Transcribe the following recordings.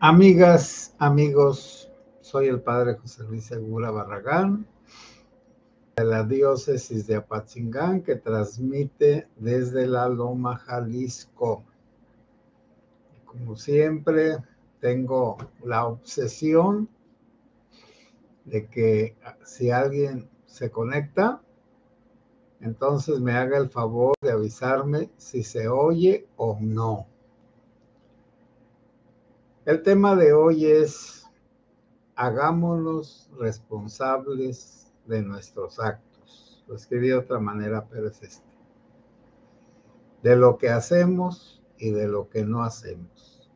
Amigas, amigos, soy el padre José Luis Segura Barragán, de la diócesis de Apatzingán, que transmite desde la Loma, Jalisco. Como siempre, tengo la obsesión de que si alguien se conecta, entonces me haga el favor de avisarme si se oye o no. El tema de hoy es: hagámonos responsables de nuestros actos. Lo escribí de otra manera, pero es este: de lo que hacemos y de lo que no hacemos.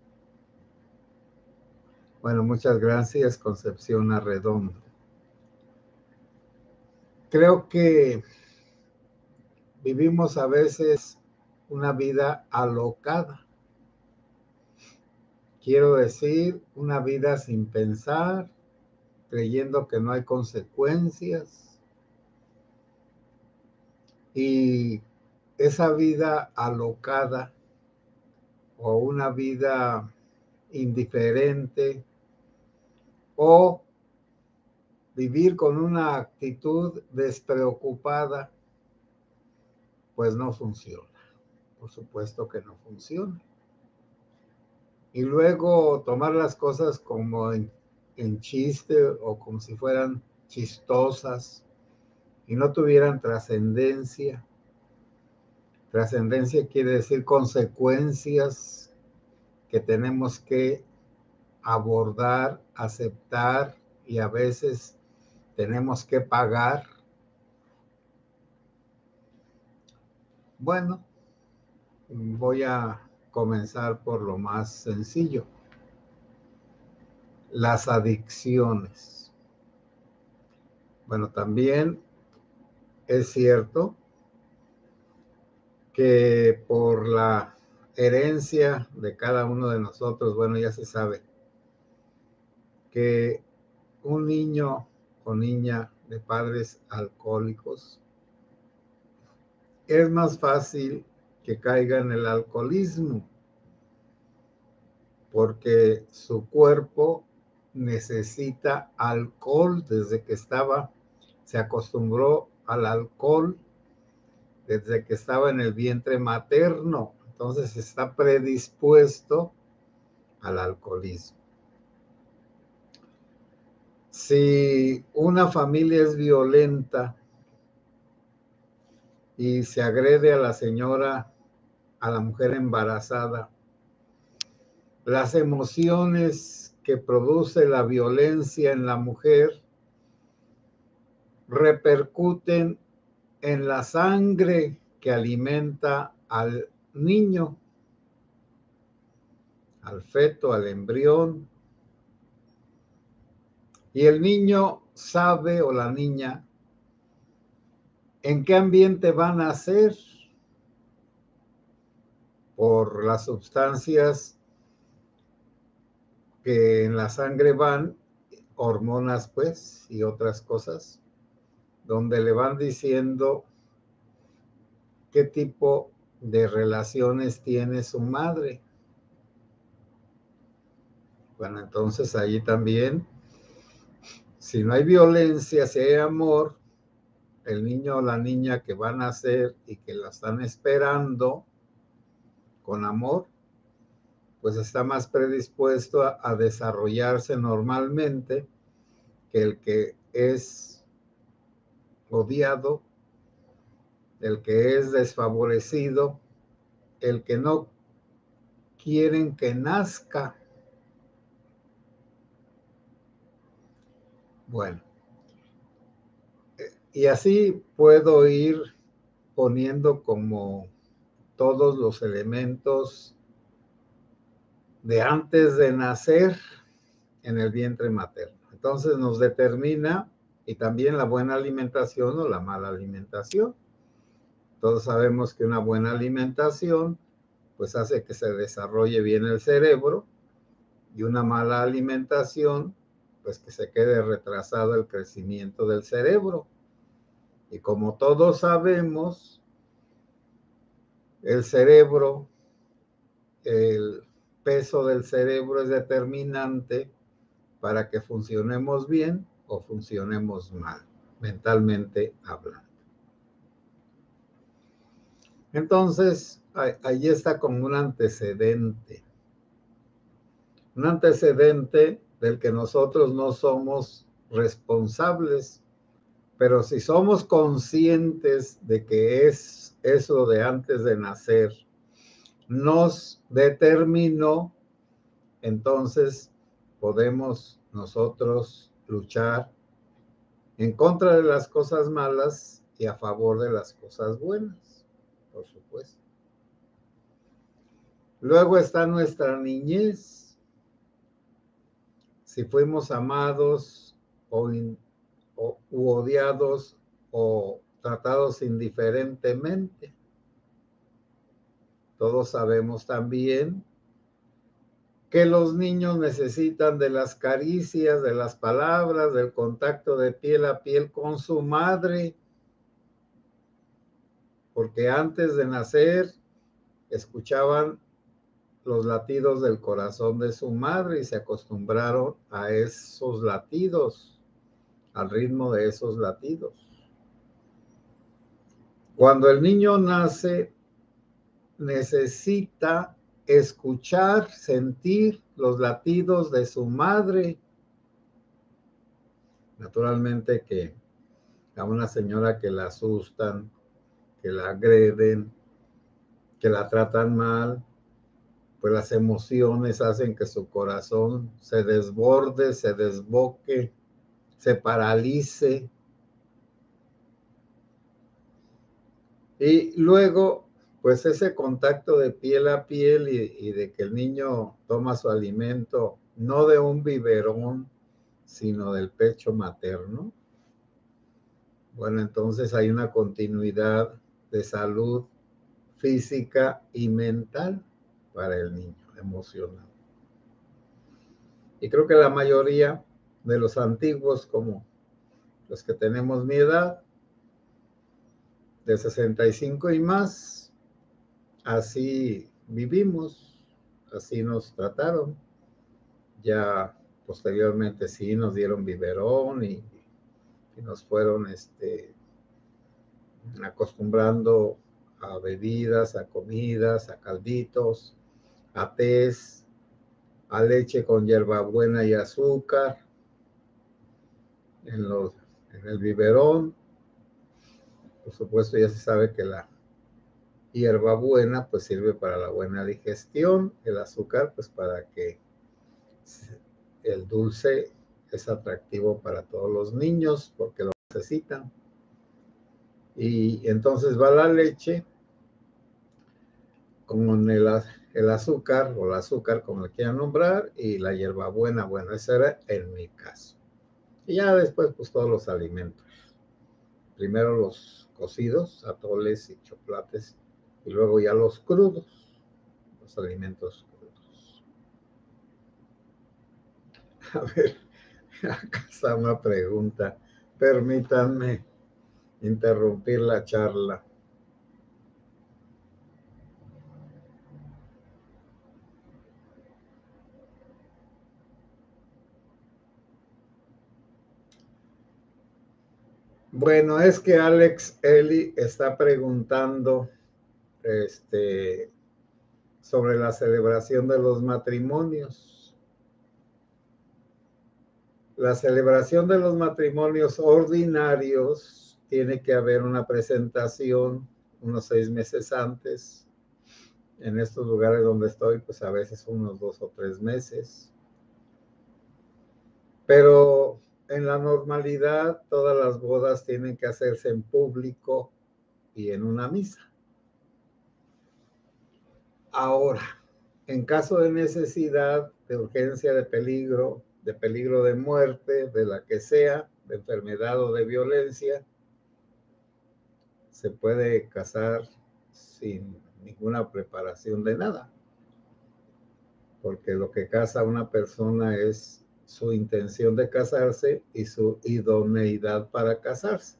Bueno, muchas gracias, Concepción Arredondo. Creo que vivimos a veces una vida alocada. Quiero decir, una vida sin pensar, creyendo que no hay consecuencias. Y esa vida alocada o una vida indiferente o vivir con una actitud despreocupada, pues no funciona. Por supuesto que no funciona. Y luego tomar las cosas como en chiste o como si fueran chistosas y no tuvieran trascendencia. Trascendencia quiere decir consecuencias que tenemos que abordar, aceptar y a veces tenemos que pagar. Bueno, voy a comenzar por lo más sencillo: las adicciones. Bueno, también es cierto que por la herencia de cada uno de nosotros, bueno, ya se sabe que un niño o niña de padres alcohólicos es más fácil que caiga en el alcoholismo, porque su cuerpo necesita alcohol desde que se acostumbró al alcohol desde que estaba en el vientre materno, entonces está predispuesto al alcoholismo. Si una familia es violenta y se agrede a la señora, a la mujer embarazada, las emociones que produce la violencia en la mujer repercuten en la sangre que alimenta al niño, al feto, al embrión. Y el niño sabe, o la niña, en qué ambiente van a nacer por las sustancias que en la sangre van, hormonas pues, y otras cosas, donde le van diciendo qué tipo de relaciones tiene su madre. Bueno, entonces allí también, si no hay violencia, si hay amor, el niño o la niña que van a nacer y que la están esperando con amor, pues está más predispuesto a desarrollarse normalmente que el que es odiado, el que es desfavorecido, el que no quieren que nazca. Bueno, y así puedo ir poniendo como todos los elementos de antes de nacer en el vientre materno. Entonces nos determina, y también la buena alimentación o la mala alimentación. Todos sabemos que una buena alimentación pues hace que se desarrolle bien el cerebro, y una mala alimentación pues que se quede retrasado el crecimiento del cerebro. Y como todos sabemos, el cerebro, el peso del cerebro es determinante para que funcionemos bien o funcionemos mal, mentalmente hablando. Entonces, ahí está como un antecedente del que nosotros no somos responsables, pero si somos conscientes de que es eso de antes de nacer, nos determinó, entonces podemos nosotros luchar en contra de las cosas malas y a favor de las cosas buenas, por supuesto. Luego está nuestra niñez. Si fuimos amados u odiados o tratados indiferentemente. Todos sabemos también que los niños necesitan de las caricias, de las palabras, del contacto de piel a piel con su madre, porque antes de nacer escuchaban los latidos del corazón de su madre y se acostumbraron a esos latidos, al ritmo de esos latidos. Cuando el niño nace, necesita escuchar, sentir los latidos de su madre. Naturalmente que a una señora que la asustan, que la agreden, que la tratan mal, pues las emociones hacen que su corazón se desborde, se desboque, se paralice. Y luego, pues ese contacto de piel a piel y de que el niño toma su alimento, no de un biberón, sino del pecho materno. Bueno, entonces hay una continuidad de salud física y mental para el niño, emocional. Y creo que la mayoría de los antiguos, como los que tenemos mi edad, de 65 y más, así vivimos, así nos trataron. Ya posteriormente sí nos dieron biberón y nos fueron acostumbrando a bebidas, a comidas, a calditos, a tés, a leche con hierbabuena y azúcar en el biberón. Por supuesto, ya se sabe que la hierbabuena pues sirve para la buena digestión, el azúcar pues para que el dulce es atractivo para todos los niños porque lo necesitan. Y entonces va la leche con el azúcar o el azúcar como le quieran nombrar y la hierbabuena. Bueno, ese era en mi caso. Y ya después pues todos los alimentos. Primero los cocidos, atoles y chocolates y luego ya los crudos, los alimentos crudos. A ver, acá está una pregunta. Permítanme interrumpir la charla. Bueno, es que Alex Eli está preguntando sobre la celebración de los matrimonios. La celebración de los matrimonios ordinarios tiene que haber una presentación unos 6 meses antes. En estos lugares donde estoy, pues a veces unos 2 o 3 meses. Pero en la normalidad, todas las bodas tienen que hacerse en público y en una misa. Ahora, en caso de necesidad, de urgencia, de peligro de muerte, de la que sea, de enfermedad o de violencia, se puede casar sin ninguna preparación de nada. Porque lo que casa a una persona es su intención de casarse y su idoneidad para casarse.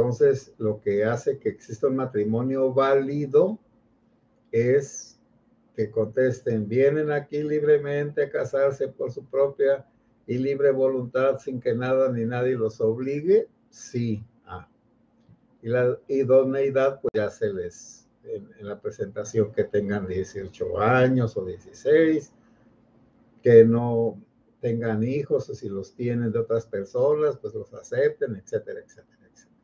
Entonces, lo que hace que exista un matrimonio válido es que contesten, ¿vienen aquí libremente a casarse por su propia y libre voluntad sin que nada ni nadie los obligue? Sí. Y la idoneidad, pues ya se les, en la presentación, que tengan 18 años o 16, que no tengan hijos, o si los tienen de otras personas, pues los acepten, etcétera, etcétera, etcétera.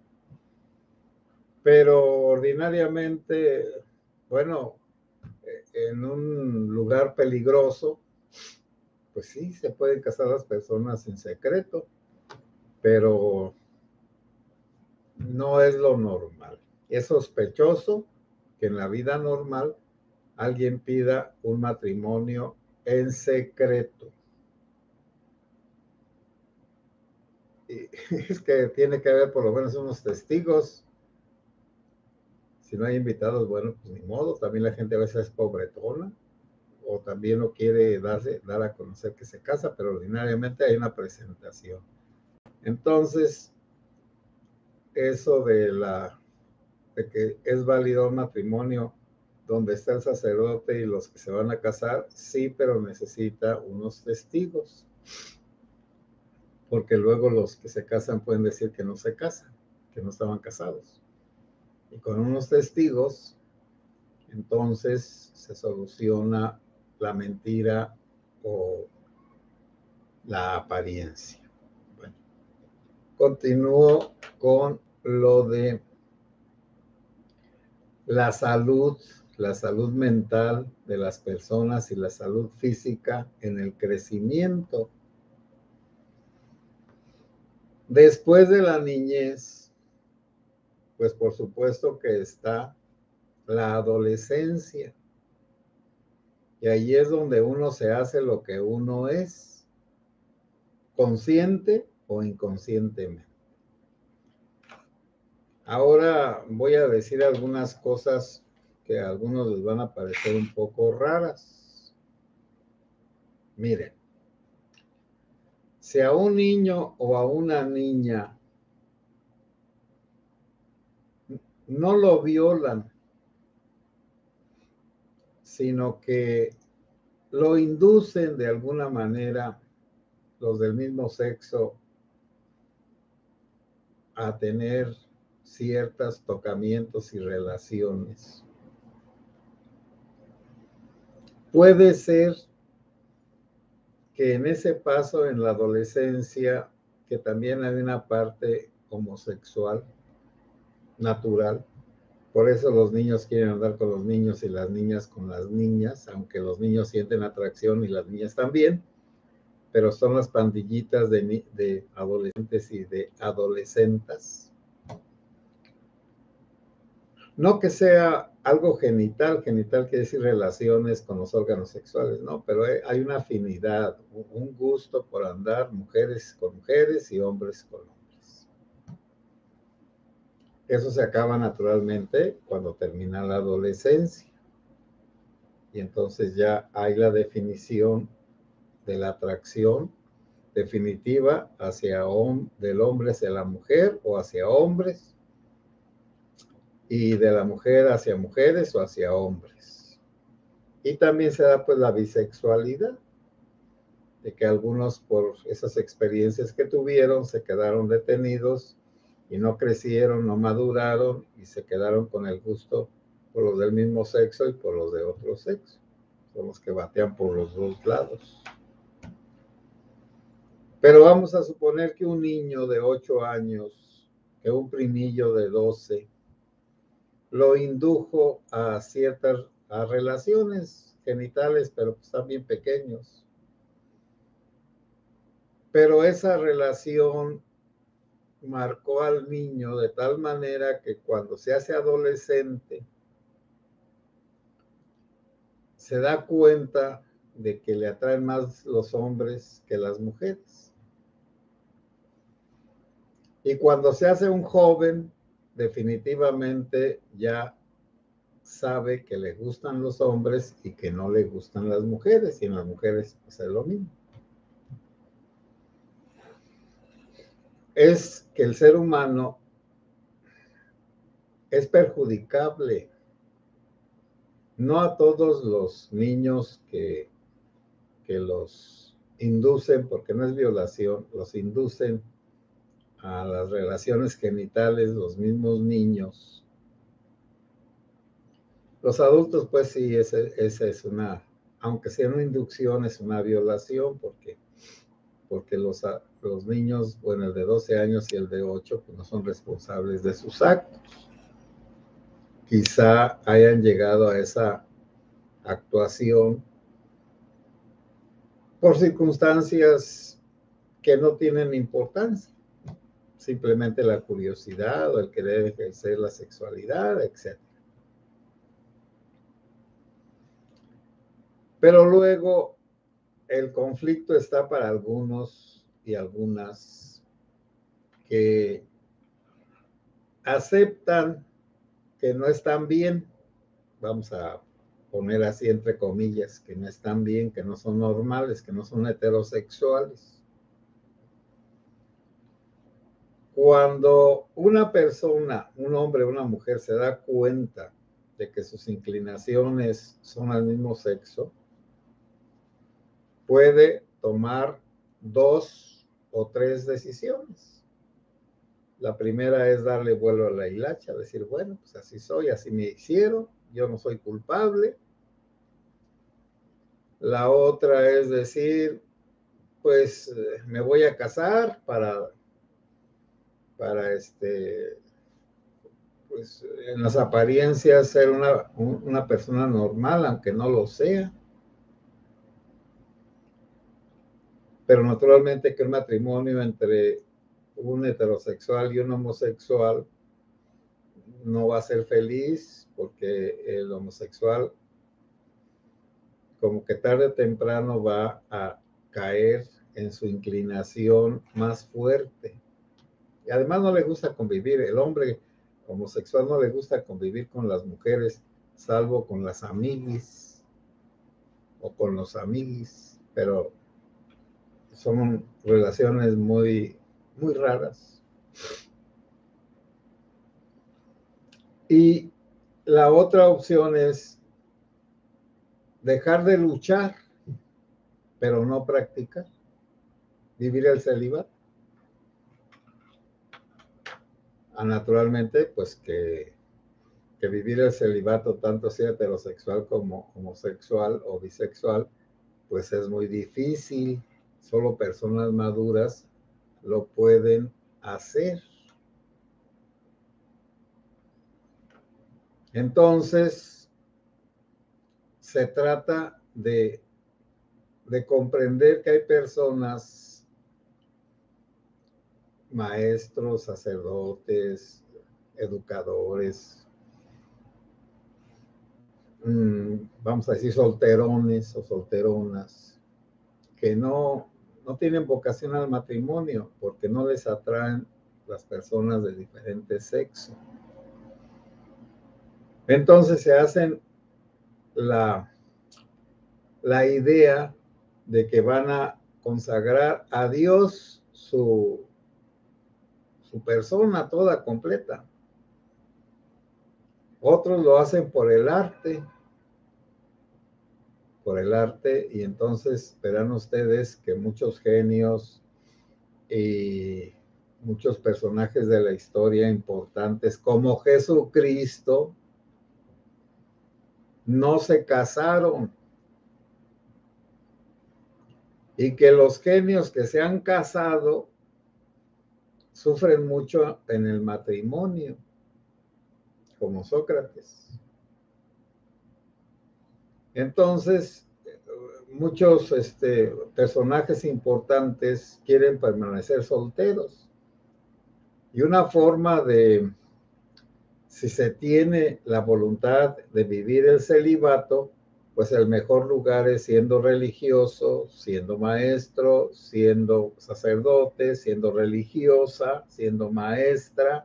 Pero ordinariamente, bueno, en un lugar peligroso, pues sí, se pueden casar las personas en secreto, pero no es lo normal. Es sospechoso que en la vida normal alguien pida un matrimonio en secreto. Y es que tiene que haber por lo menos unos testigos. Si no hay invitados, bueno, pues ni modo. También la gente a veces es pobretona o también no quiere dar a conocer que se casa, pero ordinariamente hay una presentación. Entonces, eso de que es válido un matrimonio donde está el sacerdote y los que se van a casar, sí, pero necesita unos testigos, porque luego los que se casan pueden decir que no se casan, que no estaban casados. Y con unos testigos, entonces se soluciona la mentira o la apariencia. Bueno, continúo con lo de la salud mental de las personas y la salud física en el crecimiento. Después de la niñez, pues por supuesto que está la adolescencia. Y ahí es donde uno se hace lo que uno es, consciente o inconscientemente. Ahora voy a decir algunas cosas que a algunos les van a parecer un poco raras. Miren, si a un niño o a una niña no lo violan, sino que lo inducen de alguna manera los del mismo sexo a tener ciertos tocamientos y relaciones. Puede ser que en ese paso en la adolescencia, que también hay una parte homosexual natural, por eso los niños quieren andar con los niños y las niñas con las niñas, aunque los niños sienten atracción y las niñas también, pero son las pandillitas de adolescentes y de adolescentas. No que sea algo genital quiere decir relaciones con los órganos sexuales, no, pero hay una afinidad, un gusto por andar mujeres con mujeres y hombres con hombres. Eso se acaba naturalmente cuando termina la adolescencia. Y entonces ya hay la definición de la atracción definitiva del hombre hacia la mujer o hacia hombres, y de la mujer hacia mujeres o hacia hombres. Y también se da pues la bisexualidad, de que algunos por esas experiencias que tuvieron se quedaron detenidos y no crecieron, no maduraron y se quedaron con el gusto por los del mismo sexo y por los de otro sexo. Son los que batean por los dos lados. Pero vamos a suponer que un niño de 8 años, que un primillo de 12, lo indujo a ciertas relaciones genitales, pero pues están bien pequeños. Pero esa relación marcó al niño de tal manera que cuando se hace adolescente, se da cuenta de que le atraen más los hombres que las mujeres. Y cuando se hace un joven, definitivamente ya sabe que le gustan los hombres y que no le gustan las mujeres, y en las mujeres pues es lo mismo. Es que el ser humano es perjudicable No a todos los niños que los inducen, porque no es violación, los inducen a las relaciones genitales los mismos niños. Los adultos, pues sí, esa es una, aunque sea una inducción, es una violación, porque los niños, bueno, el de 12 años y el de 8, pues no son responsables de sus actos. Quizá hayan llegado a esa actuación por circunstancias que no tienen importancia, simplemente la curiosidad o el querer ejercer la sexualidad, etc. Pero luego el conflicto está para algunos y algunas que aceptan que no están bien, vamos a poner así entre comillas, que no están bien, que no son normales, que no son heterosexuales. Cuando una persona, un hombre o una mujer, se da cuenta de que sus inclinaciones son al mismo sexo, puede tomar 2 o 3 decisiones. La primera es darle vuelo a la hilacha, decir, bueno, pues así soy, así me hicieron, yo no soy culpable. La otra es decir, pues me voy a casar para pues en las apariencias ser una persona normal, aunque no lo sea. Pero naturalmente que un matrimonio entre un heterosexual y un homosexual no va a ser feliz, porque el homosexual como que tarde o temprano va a caer en su inclinación más fuerte. Y además no le gusta convivir. El hombre homosexual no le gusta convivir con las mujeres, salvo con las amiguis o con los amiguis, pero son relaciones muy, muy raras. Y la otra opción es dejar de luchar, pero no practicar, vivir el celibato. Naturalmente, pues que vivir el celibato, tanto sea heterosexual como homosexual o bisexual, pues es muy difícil. Solo personas maduras lo pueden hacer. Entonces, se trata de comprender que hay personas, maestros, sacerdotes, educadores, vamos a decir solterones o solteronas, que no tienen vocación al matrimonio porque no les atraen las personas de diferente sexo. Entonces se hacen la idea de que van a consagrar a Dios su persona toda completa. Otros lo hacen por el arte, y entonces verán ustedes que muchos genios y muchos personajes de la historia importantes como Jesucristo no se casaron, y que los genios que se han casado sufren mucho en el matrimonio, como Sócrates. Entonces, muchos personajes importantes quieren permanecer solteros. Y una forma de, si se tiene la voluntad de vivir el celibato, pues el mejor lugar es siendo religioso, siendo maestro, siendo sacerdote, siendo religiosa, siendo maestra,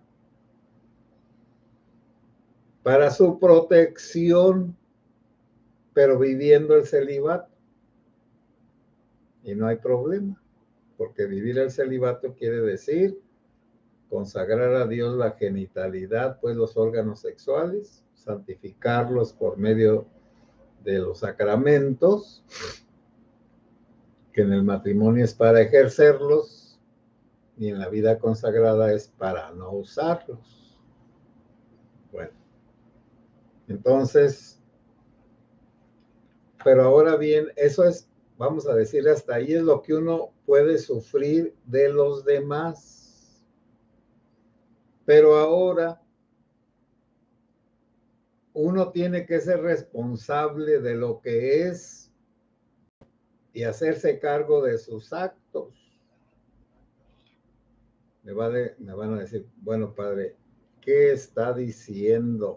para su protección, pero viviendo el celibato. Y no hay problema, porque vivir el celibato quiere decir consagrar a Dios la genitalidad, pues los órganos sexuales, santificarlos por medio de los sacramentos, que en el matrimonio es para ejercerlos y en la vida consagrada es para no usarlos. Bueno, entonces, pero ahora bien, eso es, vamos a decir, hasta ahí es lo que uno puede sufrir de los demás. Pero ahora uno tiene que ser responsable de lo que es y hacerse cargo de sus actos. Me van a decir, bueno, padre, ¿qué está diciendo?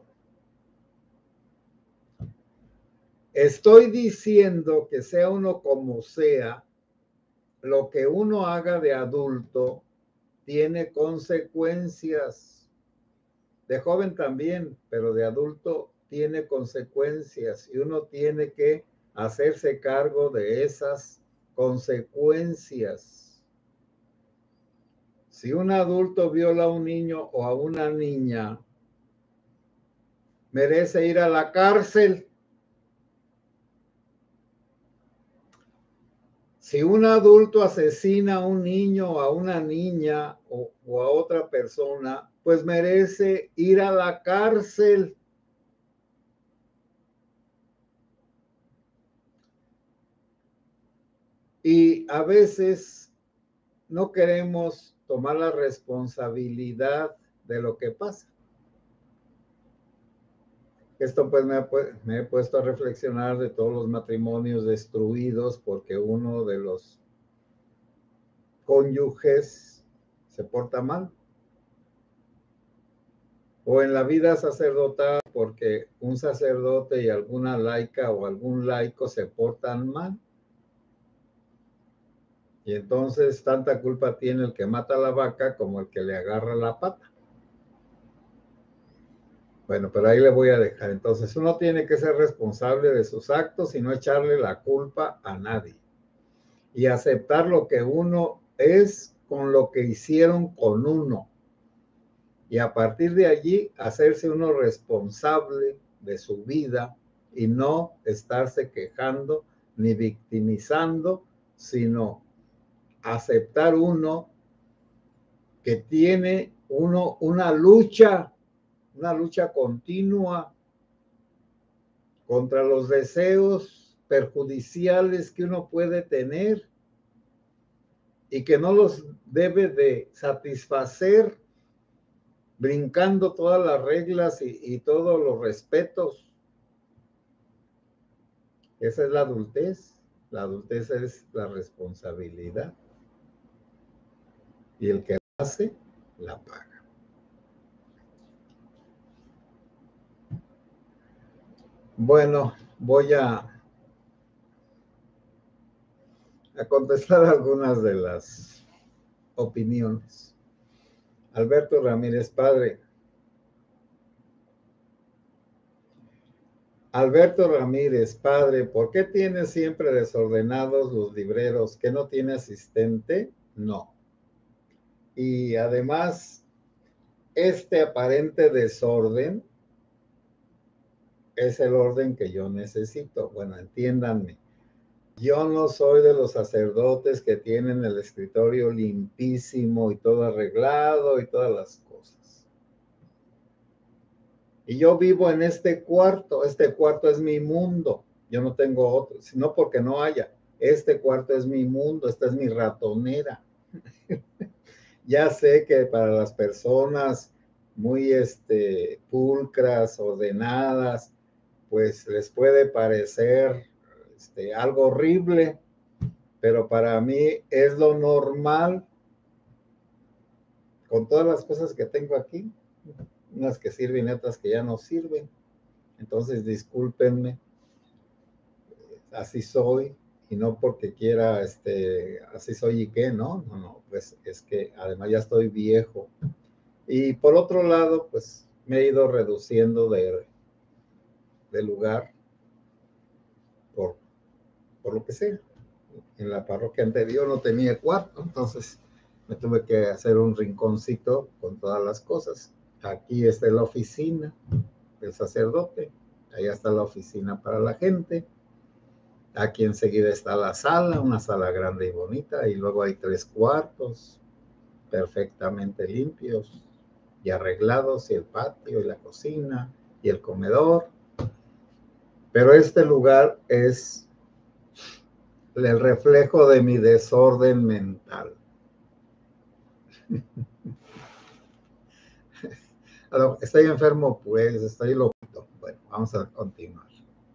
Estoy diciendo que sea uno como sea, lo que uno haga de adulto tiene consecuencias. De joven también, pero de adulto tiene consecuencias y uno tiene que hacerse cargo de esas consecuencias. Si un adulto viola a un niño o a una niña, merece ir a la cárcel. Si un adulto asesina a un niño o a una niña o a otra persona, pues merece ir a la cárcel. Y a veces no queremos tomar la responsabilidad de lo que pasa. Esto pues me he puesto a reflexionar de todos los matrimonios destruidos porque uno de los cónyuges se porta mal. O en la vida sacerdotal porque un sacerdote y alguna laica o algún laico se portan mal. Y entonces tanta culpa tiene el que mata a la vaca como el que le agarra la pata. Bueno, pero ahí le voy a dejar. Entonces uno tiene que ser responsable de sus actos y no echarle la culpa a nadie. Y aceptar lo que uno es con lo que hicieron con uno. Y a partir de allí hacerse uno responsable de su vida y no estarse quejando ni victimizando, sino aceptar uno que tiene uno una lucha continua contra los deseos perjudiciales que uno puede tener y que no los debe de satisfacer brincando todas las reglas y todos los respetos. Esa es la adultez. La adultez es la responsabilidad. Y el que la hace, la paga. Bueno, voy a contestar algunas de las opiniones. Alberto Ramírez, padre. Alberto Ramírez, padre, ¿por qué tiene siempre desordenados los libreros? ¿Que no tiene asistente? No. Y además, este aparente desorden es el orden que yo necesito. Bueno, entiéndanme. Yo no soy de los sacerdotes que tienen el escritorio limpísimo y todo arreglado y todas las cosas. Y yo vivo en este cuarto es mi mundo. Yo no tengo otro, sino porque no haya. Este cuarto es mi mundo, esta es mi ratonera. Ya sé que para las personas muy pulcras, ordenadas, pues les puede parecer algo horrible, pero para mí es lo normal con todas las cosas que tengo aquí, unas que sirven y otras que ya no sirven. Entonces, discúlpenme, así soy, y no porque quiera, así soy y qué, no, pues es que además ya estoy viejo. Y por otro lado, pues me he ido reduciendo de lugar por lo que sea. En la parroquia anterior no tenía cuarto, entonces me tuve que hacer un rinconcito con todas las cosas. Aquí está la oficina del sacerdote Allá está la oficina para la gente. Aquí enseguida está la sala, una sala grande y bonita, y luego hay 3 cuartos perfectamente limpios y arreglados, y el patio, y la cocina, y el comedor. Pero este lugar es el reflejo de mi desorden mental. Estoy enfermo, pues, estoy loco. Bueno, vamos a continuar.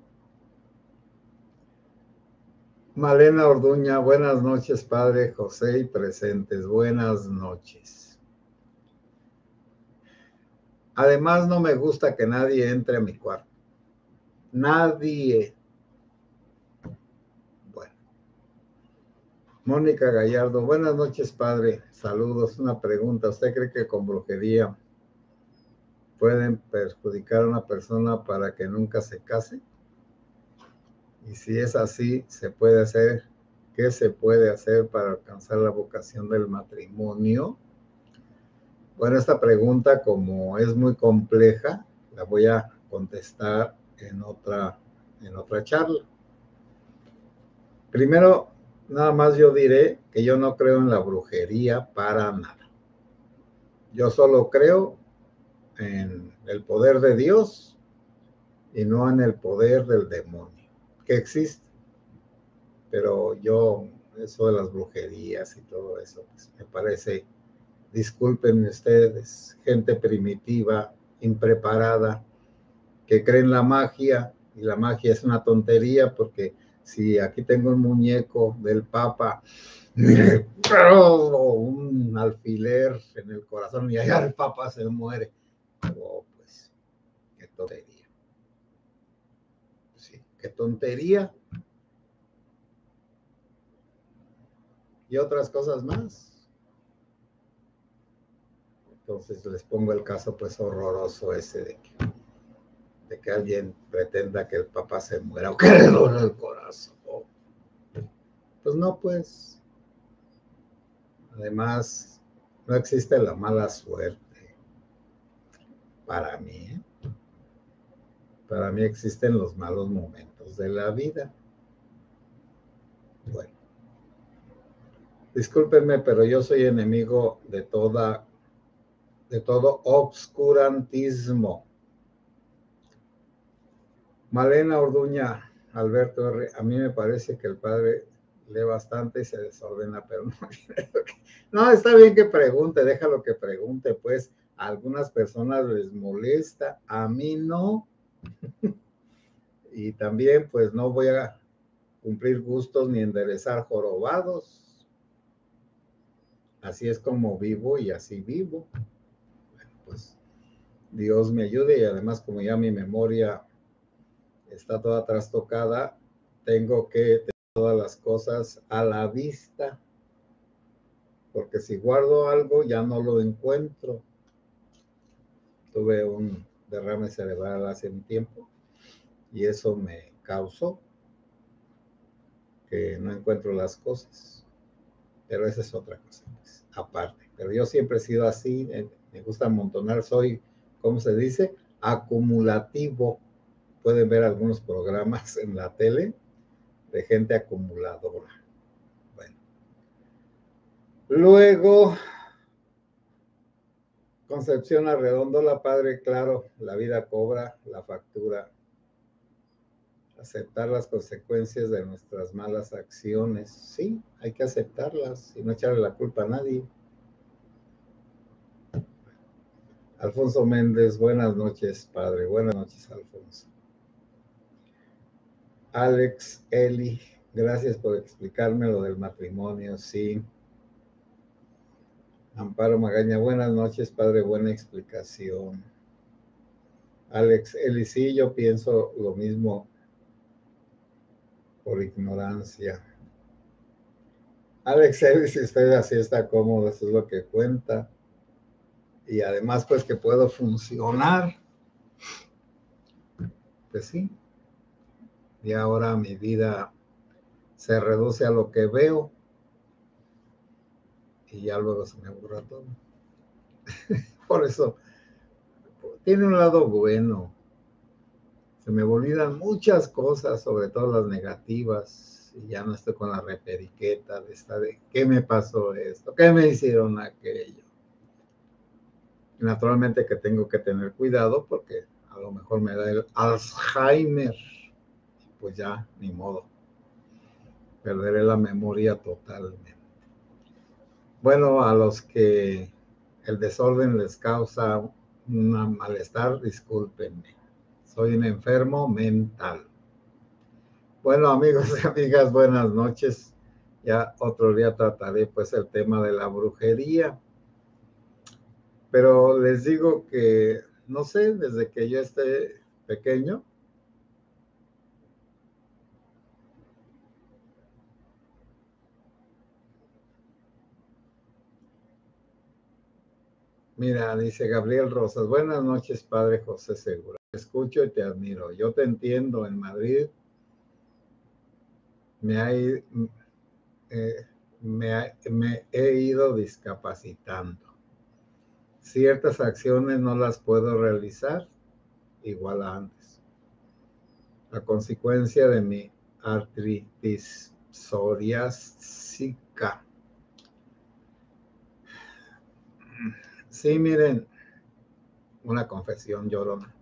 Malena Orduña, buenas noches, Padre José y presentes. Buenas noches. Además, no me gusta que nadie entre a mi cuarto. Nadie. Bueno. Mónica Gallardo, buenas noches, Padre. Saludos. Una pregunta. ¿Usted cree que con brujería pueden perjudicar a una persona para que nunca se case? Y si es así, ¿se puede hacer? ¿Qué se puede hacer para alcanzar la vocación del matrimonio? Bueno, esta pregunta, como es muy compleja, la voy a contestar en otra charla. Primero, nada más yo diré que yo no creo en la brujería para nada. Yo solo creo en el poder de Dios y no en el poder del demonio, que existe. Pero yo, eso de las brujerías y todo eso, pues me parece, disculpen ustedes, gente primitiva, impreparada, que cree en la magia, y la magia es una tontería, porque si aquí tengo un muñeco del Papa, un alfiler en el corazón y allá el Papa se muere. Oh, pues, qué tontería. Sí, qué tontería. Y otras cosas más. Entonces les pongo el caso pues horroroso ese de que alguien pretenda que el papá se muera o que le duele el corazón. Pues no, pues. Además, no existe la mala suerte. Para mí, ¿eh? Para mí existen los malos momentos de la vida. Bueno, discúlpenme, pero yo soy enemigo de todo obscurantismo. Malena Orduña, Alberto R., a mí me parece que el padre lee bastante y se desordena, pero no creo que... No, está bien que pregunte, déjalo que pregunte, pues a algunas personas les molesta, a mí no. Y también pues no voy a cumplir gustos ni enderezar jorobados. Así es como vivo y así vivo. Bueno, pues Dios me ayude, y además como ya mi memoria está toda trastocada, tengo que tener todas las cosas a la vista, porque si guardo algo ya no lo encuentro. Tuve un derrame cerebral hace un tiempo y eso me causó que no encuentro las cosas, pero esa es otra cosa, pues, aparte. Pero yo siempre he sido así, me gusta amontonar, soy, ¿cómo se dice? Acumulativo. Pueden ver algunos programas en la tele de gente acumuladora. Bueno. Luego, Concepción Arredondola, Padre, claro, la vida cobra la factura. Aceptar las consecuencias de nuestras malas acciones. Sí, hay que aceptarlas y no echarle la culpa a nadie. Alfonso Méndez, buenas noches, Padre. Buenas noches, Alfonso. Alex, Eli, gracias por explicarme lo del matrimonio, sí. Amparo Magaña, buenas noches, Padre, buena explicación. Alex, Eli, sí, yo pienso lo mismo por ignorancia. Alex, Eli, si usted así está cómodo, eso es lo que cuenta. Y además, pues que puedo funcionar. Pues sí. Y ahora mi vida se reduce a lo que veo y ya luego se me borra todo. Por eso, tiene un lado bueno. Se me olvidan muchas cosas, sobre todo las negativas, y ya no estoy con la reperiqueta de esta de qué me pasó esto, qué me hicieron aquello. Naturalmente que tengo que tener cuidado porque a lo mejor me da el Alzheimer, pues ya, ni modo, perderé la memoria totalmente. Bueno, a los que el desorden les causa un malestar, discúlpenme, soy un enfermo mental. Bueno, amigos y amigas, buenas noches. Ya otro día trataré pues el tema de la brujería. Pero les digo que, no sé, desde que yo esté pequeño, mira, dice Gabriel Rosas, buenas noches, padre José Segura. Te escucho y te admiro. Yo te entiendo, en Madrid me, ha, me he ido discapacitando. Ciertas acciones no las puedo realizar igual a antes. A consecuencia de mi artritis psoriásica. Sí, miren, una confesión llorona.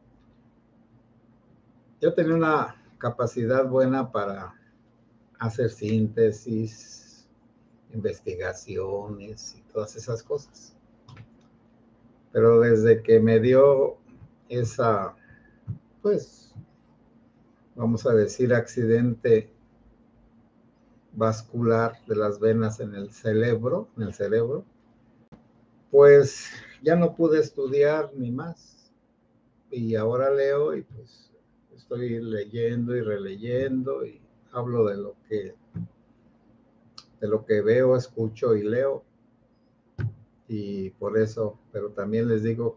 Yo tenía una capacidad buena para hacer síntesis, investigaciones y todas esas cosas. Pero desde que me dio esa, pues, vamos a decir, accidente vascular de las venas en el cerebro, pues ya no pude estudiar ni más. Y ahora leo y pues estoy leyendo y releyendo y hablo de lo que veo, escucho y leo. Y por eso, pero también les digo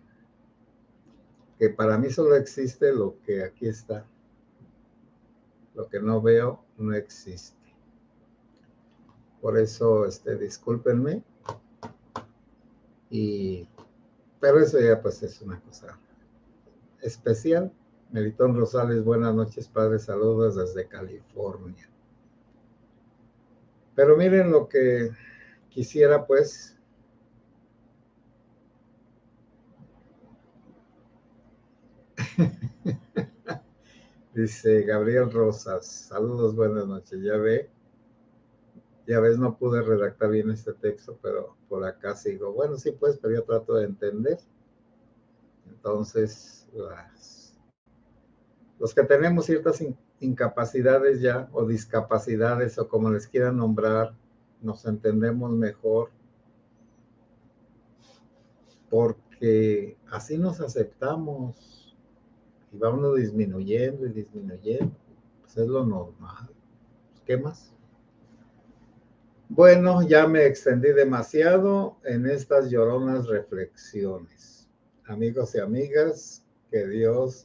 que para mí solo existe lo que aquí está. Lo que no veo no existe. Por eso, discúlpenme. Pero eso ya pues es una cosa especial. Melitón Rosales, buenas noches, padre, saludos desde California. Pero miren lo que quisiera pues dice Gabriel Rosas, saludos, buenas noches, ya ves, no pude redactar bien este texto, pero por acá sigo. Bueno, sí pues, pero yo trato de entender. Entonces, los que tenemos ciertas incapacidades ya, o discapacidades, o como les quieran nombrar, nos entendemos mejor, porque así nos aceptamos y vamos disminuyendo y disminuyendo. Pues es lo normal. ¿Qué más? Bueno, ya me extendí demasiado en estas lloronas reflexiones. Amigos y amigas, que Dios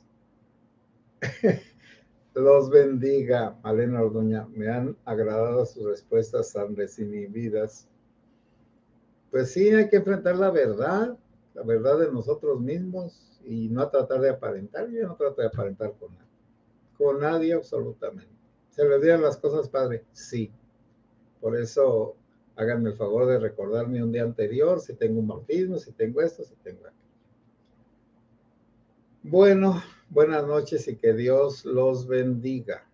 los bendiga. Malena Orduña, me han agradado sus respuestas tan desinhibidas. Pues sí, hay que enfrentar la verdad de nosotros mismos y no tratar de aparentar. Yo no trato de aparentar con nadie absolutamente. ¿Se le dieron las cosas, padre? Sí. Por eso háganme el favor de recordarme un día anterior si tengo un bautismo, si tengo esto, si tengo aquello. Bueno, buenas noches y que Dios los bendiga.